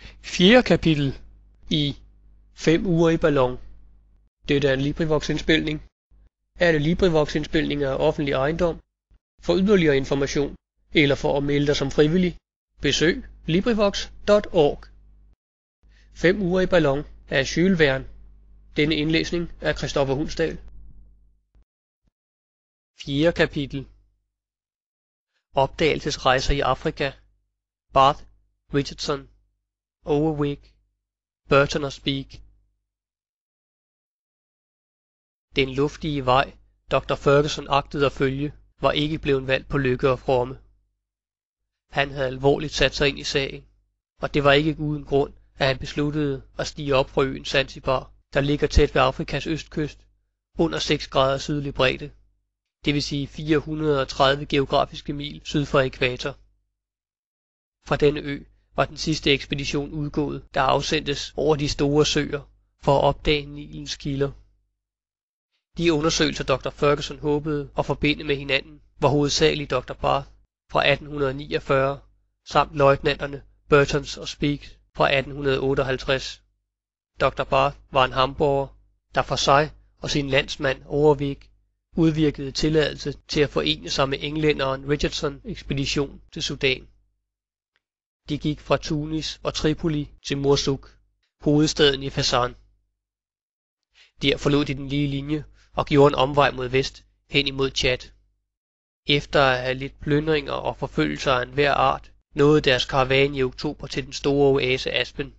Fjerde kapitel i 5 uger i ballon. Dette er en LibriVox-indspilning. Alle LibriVox-indspilninger er offentlig ejendom. For yderligere information eller for at melde dig som frivillig, besøg LibriVox.org. 5 uger i ballon af Jules Verne. Denne indlæsning er Christoffer Hundsdal. Fjerde kapitel. Opdagelsesrejser i Afrika. Barth, Richardson, Overwick, Burton og Speke. Den luftige vej, Dr. Ferguson agtede at følge, var ikke blevet valgt på lykke og fromme. Han havde alvorligt sat sig ind i sagen, og det var ikke uden grund, at han besluttede at stige op fra øen Zanzibar, der ligger tæt ved Afrikas østkyst, under 6 grader sydlig bredde, det vil sige 430 geografiske mil syd for ækvator. Fra denne ø var den sidste ekspedition udgået, der afsendtes over de store søer for at opdage Nilens kilder. De undersøgelser Dr. Ferguson håbede at forbinde med hinanden var hovedsageligt Dr. Barth fra 1849 samt løjtnanterne Burtons og Speke fra 1858. Dr. Barth var en hamborger, der for sig og sin landsmand Overwick udvirkede tilladelse til at forene sig med englænderen Richardson ekspedition til Sudan. De gik fra Tunis og Tripoli til Morsuk, hovedstaden i Fezzan. Der forlod de den lige linje og gjorde en omvej mod vest hen imod Tchad. Efter at have lidt plyndringer og forfølgelser af enhver art, nåede deres karavan i oktober til den store oase Aspen.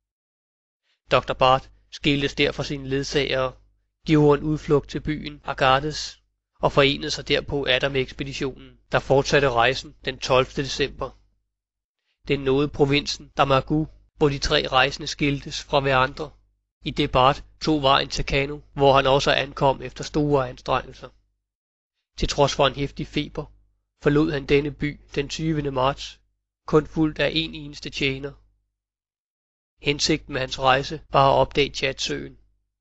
Dr. Barth skiltes der fra sine ledsagere, gjorde en udflugt til byen Agadez og forenede sig derpå atter med ekspeditionen, der fortsatte rejsen den 12. december. Den nåede provinsen Damascus, hvor de 3 rejsende skiltes fra hverandre, i det Barth tog vejen til Kano, hvor han også ankom efter store anstrengelser. Til trods for en heftig feber, forlod han denne by den 20. marts, kun fulgt af en eneste tjener. Hensigten med hans rejse var at opdage Tchadsøen.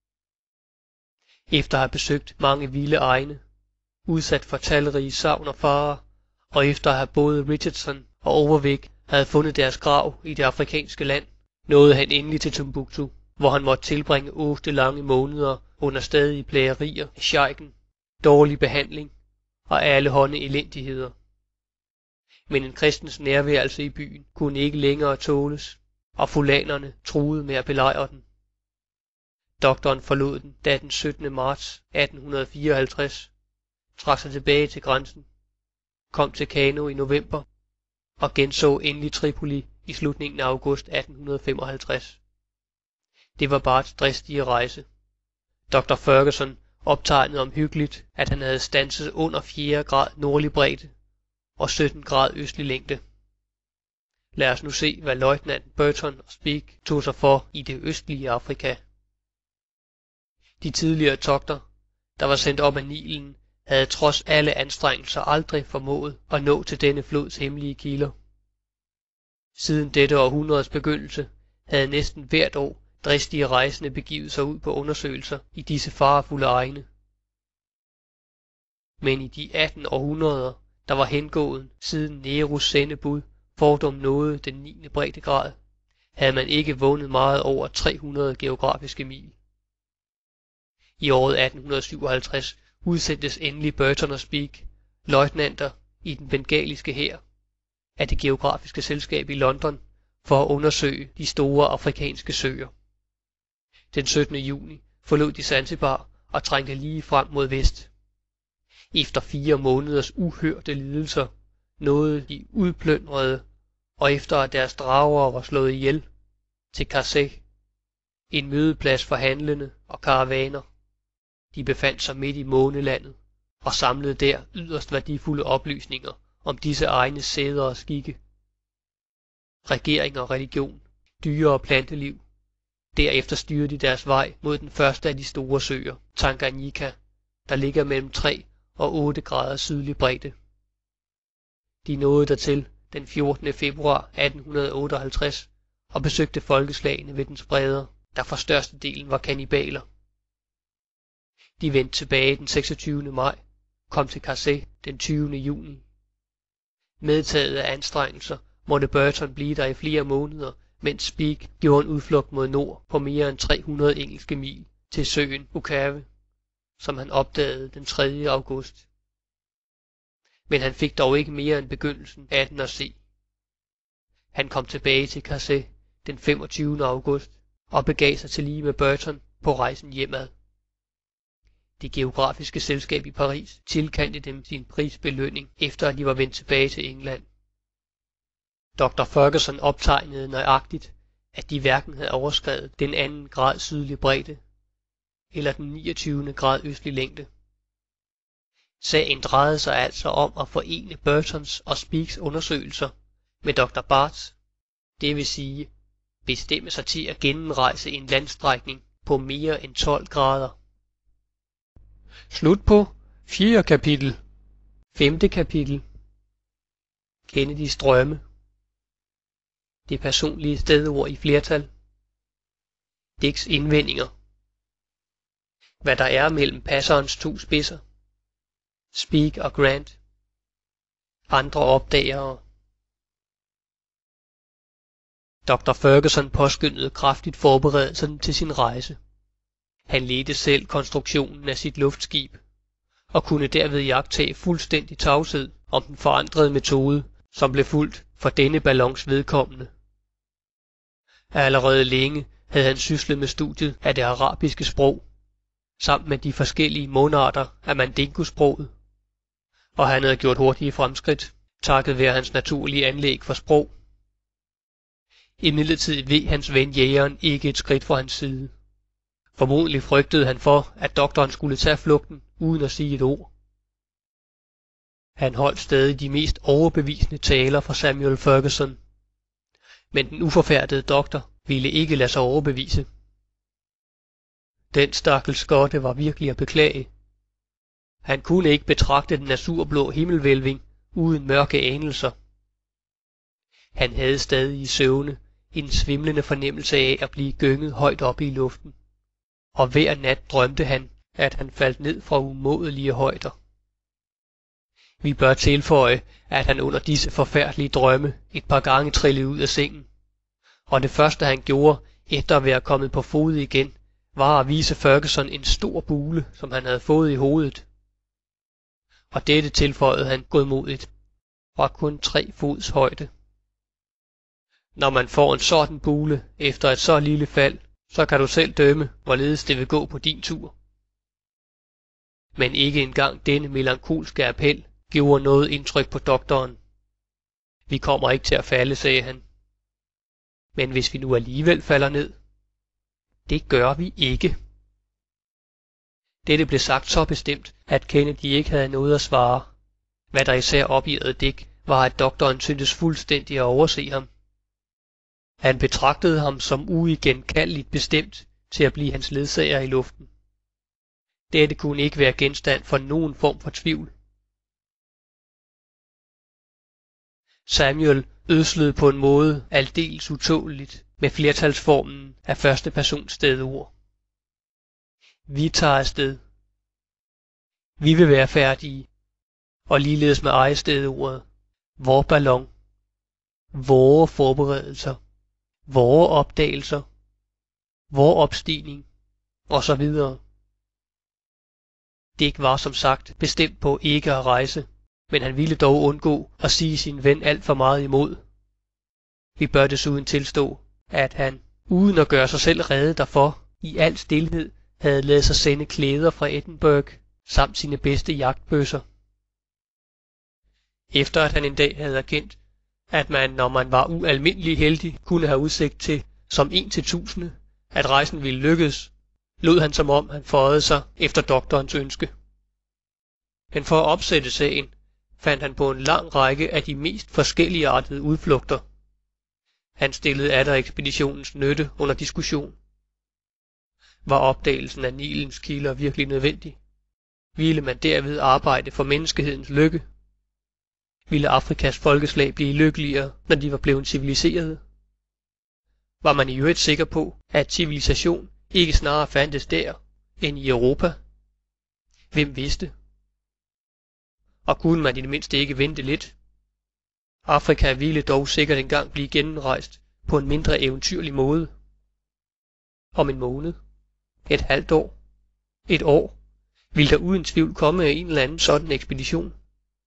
Efter at have besøgt mange vilde egne, udsat for talrige sagn og farer, og efter at have både Richardson og Overwick havde fundet deres grav i det afrikanske land, nåede han endelig til Timbuktu, hvor han måtte tilbringe 8 lange måneder under stadige plagerier af sheiken, dårlig behandling og allehånde elendigheder. Men en kristens nærværelse i byen kunne ikke længere tåles, og fulanerne truede med at belejre den. Doktoren forlod den da den 17. marts 1854, trak sig tilbage til grænsen, kom til Kano i november og genså endelig Tripoli i slutningen af august 1855. Det var bare et dristige rejse. Dr. Ferguson optegnede omhyggeligt, at han havde standset under 4 grad nordlig bredde og 17 grad østlig længde. Lad os nu se, hvad løjtnanten Burton og Speke tog sig for i det østlige Afrika. De tidligere togter, der var sendt op ad Nilen, havde trods alle anstrengelser aldrig formået at nå til denne flods hemmelige kilder. Siden dette århundredes begyndelse havde næsten hvert år dristige rejsende begivet sig ud på undersøgelser i disse farefulde egne. Men i de 18 århundreder, der var hengået siden Neros sendebud fordom nåede den 9. breddegrad, havde man ikke vundet meget over 300 geografiske mil. I året 1857 udsendtes endelig Burton og Speke, løjtnanter i den bengaliske hær, af det geografiske selskab i London for at undersøge de store afrikanske søer. Den 17. juni forlod de Zanzibar og trængte lige frem mod vest. Efter 4 måneders uhørte lidelser nåede de udplyndrede, og efter at deres drager var slået ihjel, til Karsé, en mødeplads for handlende og karavaner. De befandt sig midt i månelandet og samlede der yderst værdifulde oplysninger om disse egnes sæder og skikke, regering og religion, dyre- og planteliv. Derefter styrede de deres vej mod den første af de store søer, Tanganyika, der ligger mellem 3 og 8 grader sydlig bredde. De nåede dertil den 14. februar 1858 og besøgte folkeslagene ved dens bredder, der for størstedelen var kannibaler. De vendte tilbage den 26. maj, kom til Karsé den 20. juni. Medtaget af anstrengelser måtte Burton blive der i flere måneder mens Speke gjorde en udflugt mod nord på mere end 300 engelske mil til søen Okave, som han opdagede den 3. august. Men han fik dog ikke mere end begyndelsen af den at se. Han kom tilbage til Cassé den 25. august og begav sig til lige med Burton på rejsen hjemad. Det geografiske selskab i Paris tilkendte dem sin prisbelønning, efter at de var vendt tilbage til England. Dr. Ferguson optegnede nøjagtigt, at de hverken havde overskredet den 2. grad sydlig bredde eller den 29. grad østlig længde. Sagen drejede sig altså om at forene Burtons og Spekes undersøgelser med Dr. Barts, det vil sige bestemme sig til at gennemrejse en landstrækning på mere end 12 grader. Slut på 4. kapitel. 5. kapitel. Kennedys drømme. Det personlige stedord i flertal. Dicks indvendinger. Hvad der er mellem passerens 2 spidser. Speke og Grant. Andre opdagere. Dr. Ferguson påskyndede kraftigt forberedelserne til sin rejse. Han ledte selv konstruktionen af sit luftskib, og kunne derved iagttage fuldstændig tavshed om den forandrede metode, som blev fulgt for denne ballons vedkommende. Allerede længe havde han syslet med studiet af det arabiske sprog, samt med de forskellige monarter af mandingo-sproget, og han havde gjort hurtige fremskridt, takket være hans naturlige anlæg for sprog. Imidlertid veg hans ven jægeren ikke et skridt fra hans side. Formodentlig frygtede han for, at doktoren skulle tage flugten uden at sige et ord. Han holdt stadig de mest overbevisende taler fra Samuel Ferguson, men den uforfærdede doktor ville ikke lade sig overbevise. Den stakkels skotte var virkelig at beklage. Han kunne ikke betragte den azurblå himmelvælving uden mørke anelser. Han havde stadig i søvne en svimlende fornemmelse af at blive gynget højt oppe i luften, og hver nat drømte han, at han faldt ned fra umådelige højder. Vi bør tilføje, at han under disse forfærdelige drømme et par gange trillede ud af sengen, og det første han gjorde, efter at være kommet på fode igen, var at vise Ferguson en stor bule, som han havde fået i hovedet. Og dette tilføjede han godmodigt, fra kun 3 fods højde. Når man får en sådan bule efter et så lille fald, så kan du selv dømme, hvorledes det vil gå på din tur. Men ikke engang denne melankolske appel gjorde noget indtryk på doktoren. Vi kommer ikke til at falde, sagde han. Men hvis vi nu alligevel falder ned? Det gør vi ikke. Dette blev sagt så bestemt, at Kennedy ikke havde noget at svare. Hvad der især opjagede Dick, var at doktoren syntes fuldstændig at overse ham. Han betragtede ham som uigenkaldeligt bestemt til at blive hans ledsager i luften. Dette kunne ikke være genstand for nogen form for tvivl. Samuel ødslede på en måde aldeles utåleligt med flertalsformen af første persons stedord. Vi tager afsted. Vi vil være færdige, og ligeledes med ejerstedordet. Vor ballon. Vore forberedelser. Vore opdagelser. Vor opstigning. Og så videre. Dick var som sagt bestemt på ikke at rejse, men han ville dog undgå at sige sin ven alt for meget imod. Vi bør desuden tilstå, at han, uden at gøre sig selv rede derfor, i al stilhed havde ladet sig sende klæder fra Edinburgh, samt sine bedste jagtbøsser. Efter at han en dag havde erkendt, at man, når man var ualmindelig heldig, kunne have udsigt til, som 1 til 1000, at rejsen ville lykkes, lod han som om han føjede sig efter doktorens ønske. Men for at opsætte sagen, fandt han på en lang række af de mest forskelligartede udflugter. Han stillede atter ekspeditionens nytte under diskussion. Var opdagelsen af Nilens kilder virkelig nødvendig? Ville man derved arbejde for menneskehedens lykke? Ville Afrikas folkeslag blive lykkeligere, når de var blevet civiliserede? Var man i øvrigt sikker på, at civilisation ikke snarere fandtes der, end i Europa? Hvem vidste? Og kunne man i det mindste ikke vente lidt? Afrika ville dog sikkert engang blive gennemrejst på en mindre eventyrlig måde. Om en måned, et halvt år, et år, vil der uden tvivl komme en eller anden sådan ekspedition.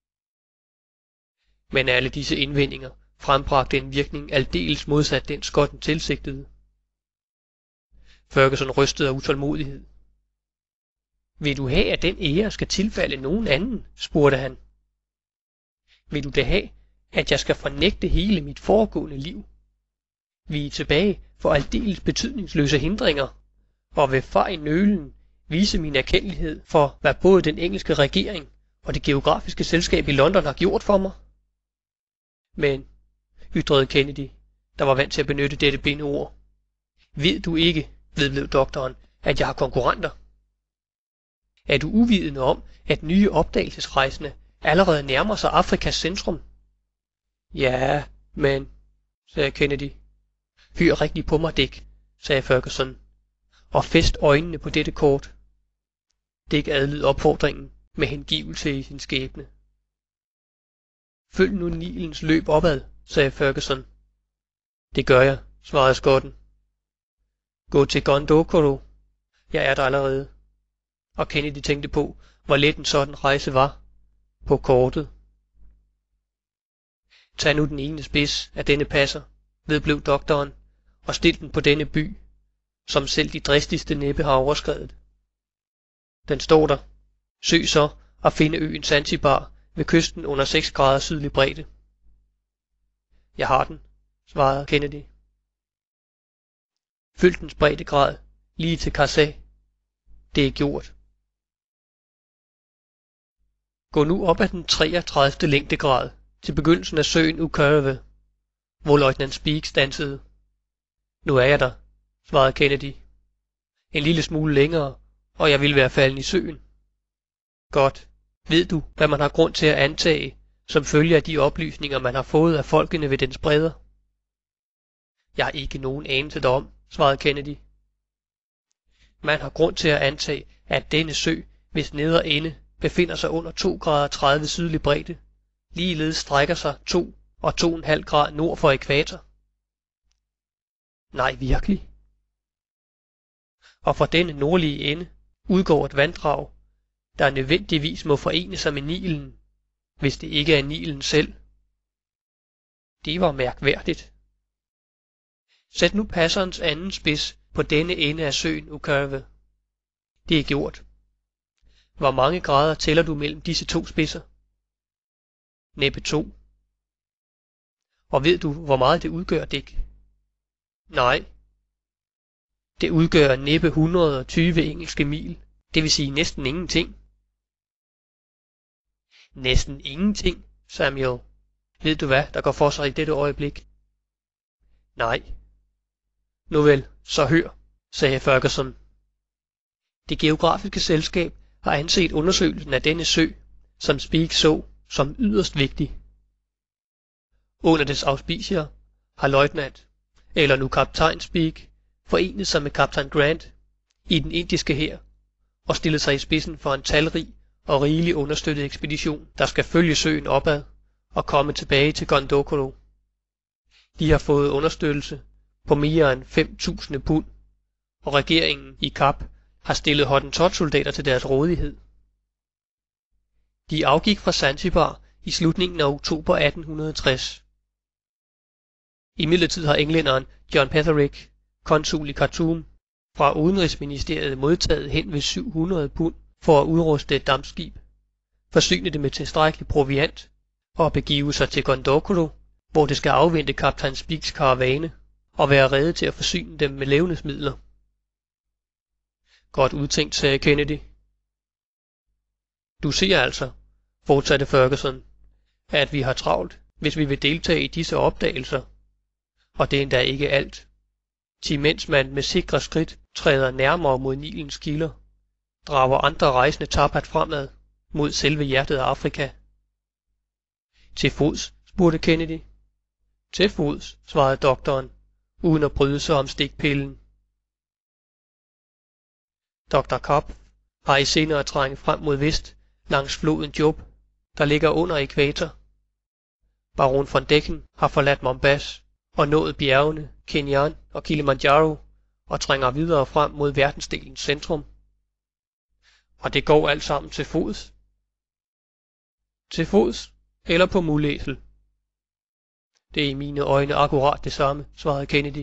Men alle disse indvendinger frembragte en virkning aldeles modsat den skotten tilsigtede. Ferguson rystede af utålmodighed. Vil du have, at den ære skal tilfalde nogen anden? Spurgte han. Vil du da have, at jeg skal fornægte hele mit foregående liv? Vi er tilbage for aldeles betydningsløse hindringer, og ved fej nølen vise min erkendelighed for, hvad både den engelske regering og det geografiske selskab i London har gjort for mig. Men, ytrede Kennedy, der var vant til at benytte dette bindeord. Ved du ikke, vedblev doktoren, at jeg har konkurrenter? Er du uvidende om, at nye opdagelsesrejsende allerede nærmer sig Afrikas centrum? Ja, men, sagde Kennedy. Hør rigtig på mig, Dick, sagde Ferguson, og fæst øjnene på dette kort. Dick adlød opfordringen med hengivelse i sin skæbne. Følg nu Nilens løb opad, sagde Ferguson. Det gør jeg, svarede skotten. Gå til Gondokoro. Jeg er der allerede. Og Kennedy tænkte på, hvor let en sådan rejse var. På kortet. Tag nu den ene spids af denne passer, vedblev doktoren, og stil den på denne by, som selv de dristigste næppe har overskredet. Den står der. Søg så at finde øen Zanzibar ved kysten under 6 grader sydlig bredde. Jeg har den, svarede Kennedy. Følg dens breddegrad lige til Karsé. Det er gjort. Gå nu op ad den 33. længdegrad til begyndelsen af søen Ukerve, hvor løjtnant Speake standsede. Nu er jeg der, svarede Kennedy. En lille smule længere, og jeg vil være falden i søen. Godt. Ved du, hvad man har grund til at antage, som følge af de oplysninger, man har fået af folkene ved dens bredder? Jeg har ikke nogen anelse derom, svarede Kennedy. Man har grund til at antage, at denne sø, hvis nedre ende befinder sig under 2 grader 30 sydlig bredde, ligeledes strækker sig 2 og 2,5 grad nord for ækvator. Nej, virkelig. Og fra denne nordlige ende udgår et vanddrag, der nødvendigvis må forene sig med Nilen, hvis det ikke er Nilen selv. Det var mærkværdigt. Sæt nu passerens anden spids på denne ende af søen Ukerve. Det er gjort. Hvor mange grader tæller du mellem disse to spidser? Næppe 2. Og ved du, hvor meget det udgør, Dick? Nej. Det udgør næppe 120 engelske mil, det vil sige næsten ingenting. Næsten ingenting, Samuel. Ved du hvad, der går for sig i dette øjeblik? Nej. Nu vel, så hør, sagde Ferguson. Det geografiske selskab har anset undersøgelsen af denne sø, som Speake så, som yderst vigtig. Under dets auspicier har løjtnant, eller nu kaptajn Speake, forenet sig med kaptajn Grant i den indiske hær og stillet sig i spidsen for en talrig og rigelig understøttet ekspedition, der skal følge søen opad og komme tilbage til Gondokoro. De har fået understøttelse på mere end 5.000 pund, og regeringen i Kap har stillet Hottentot-soldater til deres rådighed. De afgik fra Zanzibar i slutningen af oktober 1860. Imidlertid har englænderen John Petherick, konsul i Khartoum, fra udenrigsministeriet modtaget hen ved 700 pund for at udruste et dampskib, forsyne det med tilstrækkelig proviant og begive sig til Gondokoro, hvor det skal afvente kaptajn Speakes karavane og være rede til at forsyne dem med levnedsmidler. Godt udtænkt, sagde Kennedy. Du ser altså, fortsatte Ferguson, at vi har travlt, hvis vi vil deltage i disse opdagelser. Og det er endda ikke alt. Til mens man med sikre skridt træder nærmere mod Nilens kilder, drager andre rejsende tapat fremad mod selve hjertet af Afrika. Til fods, spurgte Kennedy. Til fods, svarede doktoren, uden at bryde sig om stikpillen. Dr. Cobb har i senere trænge frem mod vest langs floden Job, der ligger under ækvator. Baron von Decken har forladt Mombas og nået bjergene Kenyan og Kilimanjaro og trænger videre frem mod verdensdelens centrum. Og det går alt sammen til fods. Til fods eller på mulæsel. Det er i mine øjne akkurat det samme, svarede Kennedy.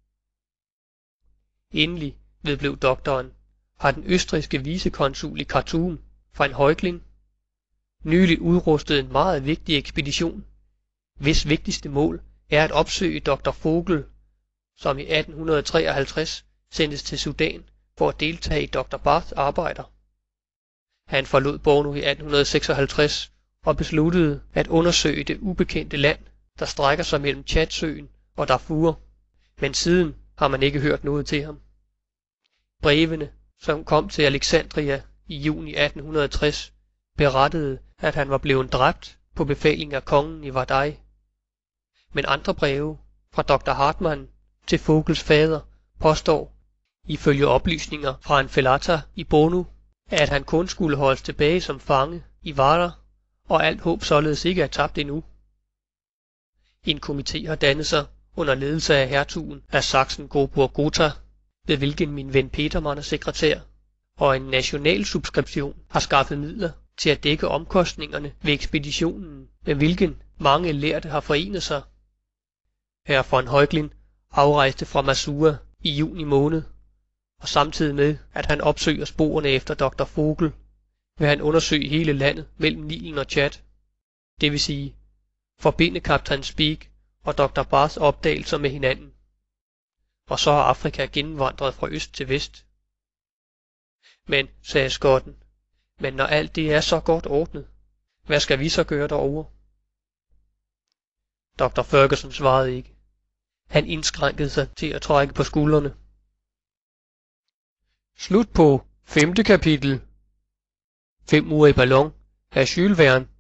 Endelig, vedblev doktoren, har den østrigske vicekonsul i Khartoum, von Heuglin, nyligt udrustet en meget vigtig ekspedition, hvis vigtigste mål er at opsøge dr. Vogel, som i 1853 sendtes til Sudan for at deltage i dr. Barths arbejder. Han forlod Bornu i 1856 og besluttede at undersøge det ubekendte land, der strækker sig mellem Tchadsøen og Darfur, men siden har man ikke hørt noget til ham. Brevene, som kom til Alexandria i juni 1860, berettede, at han var blevet dræbt på befaling af kongen i Vardai. Men andre breve fra dr. Hartmann til Vogels fader påstår, ifølge oplysninger fra en felata i Bornu, at han kun skulle holdes tilbage som fange i Vara, og alt håb således ikke er tabt endnu. En komité har dannet sig under ledelse af hertugen af Sachsen-Coburg-Gotha, ved hvilken min ven Petermann er sekretær, og en national subskription har skaffet midler til at dække omkostningerne ved ekspeditionen, med hvilken mange lærte har forenet sig. Herr von Heuglin afrejste fra Masura i juni måned, og samtidig med, at han opsøger sporene efter dr. Vogel, vil han undersøge hele landet mellem Nilen og Tchad, det vil sige forbinde kaptajn Speke og dr. Barths opdagelser med hinanden. Og så har Afrika gennemvandret fra øst til vest. Men, sagde skotten, men når alt det er så godt ordnet, hvad skal vi så gøre derovre? Dr. Ferguson svarede ikke. Han indskrænkede sig til at trække på skuldrene. Slut på 5. kapitel. 5 uger i ballon af Jules Verne.